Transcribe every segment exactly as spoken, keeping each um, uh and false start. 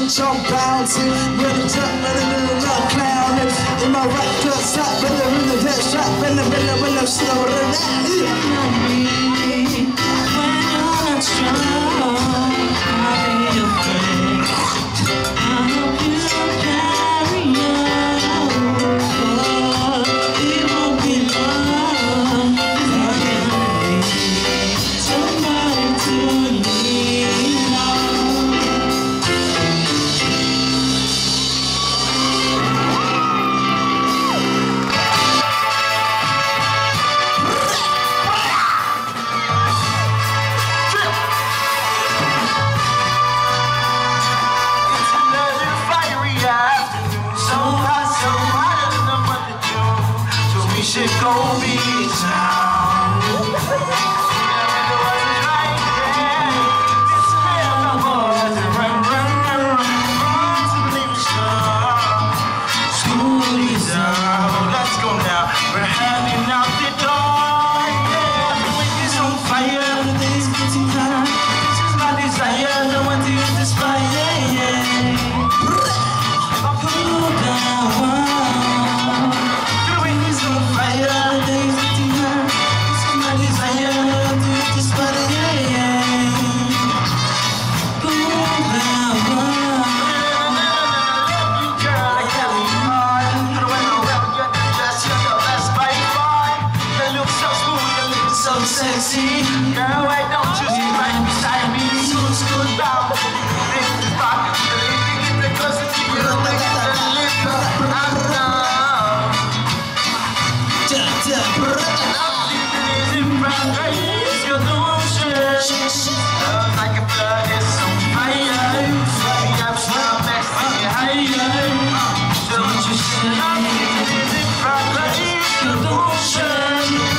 jump bouncing, really jump, really, really love clowning. In my right foot, stop, really, really that shot, really, really, really slow, really that. When you're not strong, I'll be your friend. I hope you don't carry on. Oh, it won't be long. I can be somebody to lean on. We should go be town. School is out. Let's go now. We're having out the door. Yeah, the wind is on fire. The day is getting hot. This is my desire. I want to use this fire. Pull down. Sexy, girl, why don't you sit right beside me? So good about this is rock. Get the closer to you, make it a little. I'm down. You're the ocean. Love like a flood is on fire. Baby, I'm still next to you higher. So what you say? You're the ocean.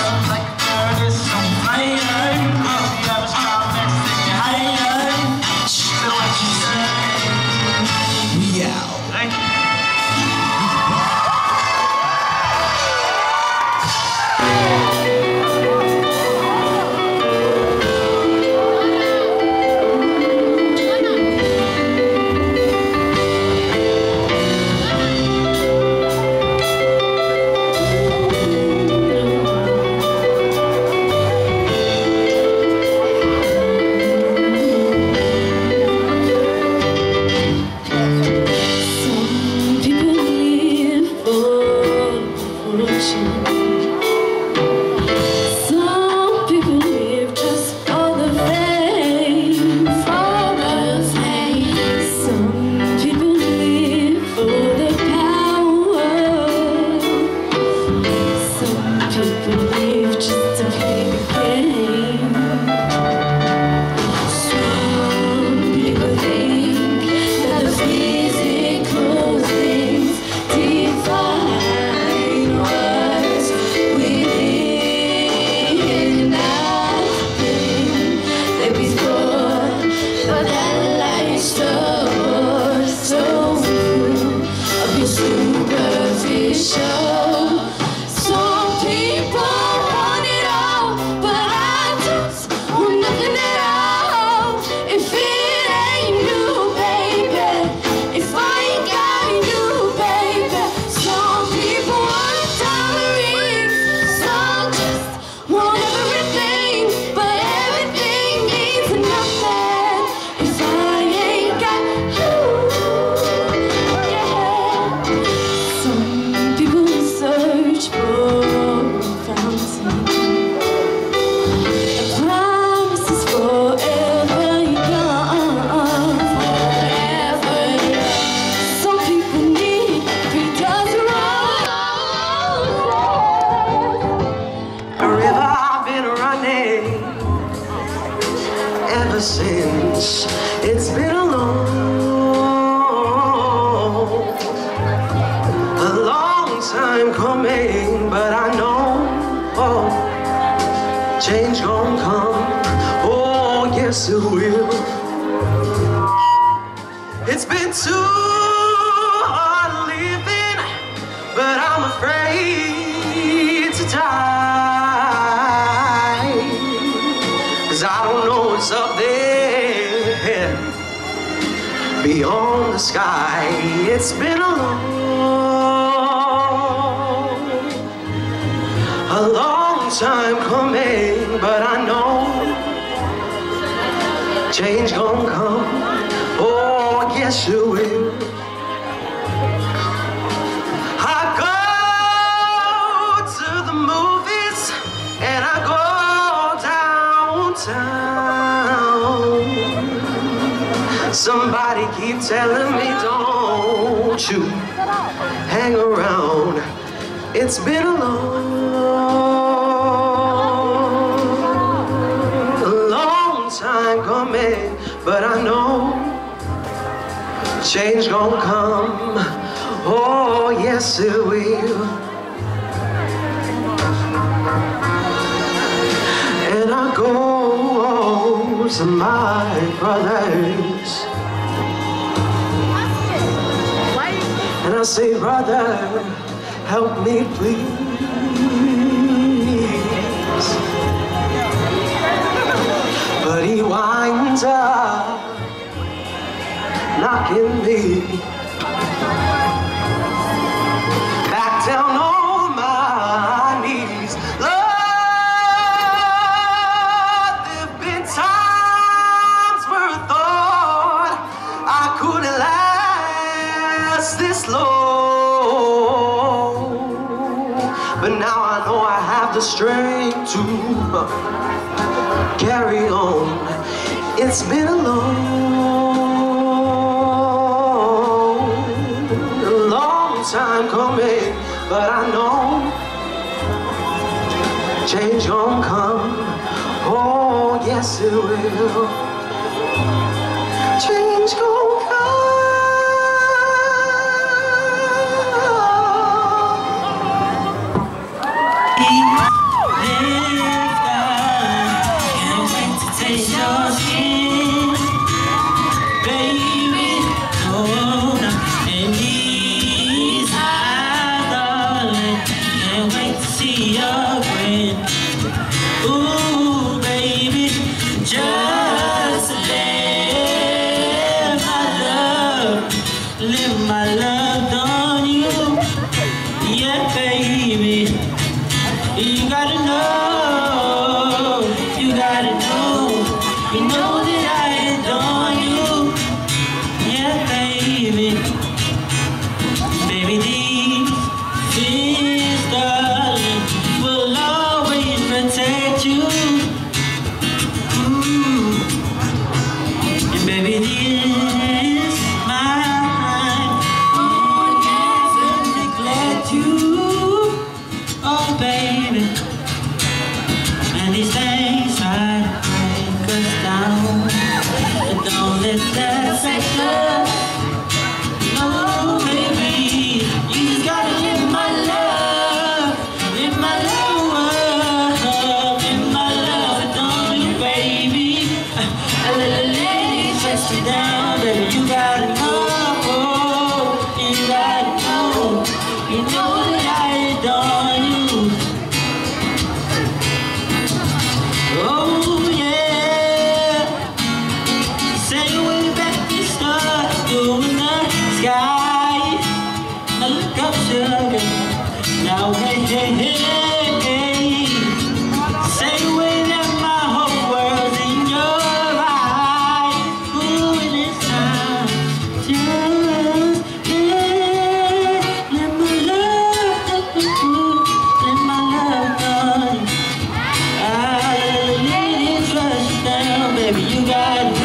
Since it's been a long, a long time coming, but I know oh, change gon' come. Oh, yes it will. It's been too hard living, but I'm afraid to die. I don't know what's up there beyond the sky. It's been a long, a long time coming, but I know change gonna come. Oh, yes you will. I go to the movies and I go downtown. Somebody keep telling me don't you hang around. It's been a long, a long time coming, but I know change gonna come. Oh, yes it will. And I go to my brothers and I say, brother, help me please. But he winds up knocking me back down on my knees. Lord, there've been times where I thought I couldn't last this long, but now I know I have the strength to carry on. It's been a long, time coming, but I know change gonna come. Oh, yes it will. Change gonna come. Can't wait to taste your skin, baby. Oh, no. And can't wait to see your grin. Ooh, baby, just live my love, live my love on you. Yeah, baby, you gotta know, you gotta know, you know that I adore you. Yeah, baby, baby, these fears, darling, will always protect you. Ooh. And baby, this mine will never neglect you. Oh, baby. And these things try to break us down, but don't let that affect us. No, baby, you just gotta live my love, live my love, live my love, don't you, baby? I let the lady chase you down, baby. You gotta know, you gotta know, you know that I adore you. Oh yeah, say way back to start doing the sky. I look up, sugar. Now, hey, hey, hey, hey. Say way that my whole world's in your eyes. Ooh, and it's time. Just let, let my love, let my love on you. I let it trust down, baby. You got it.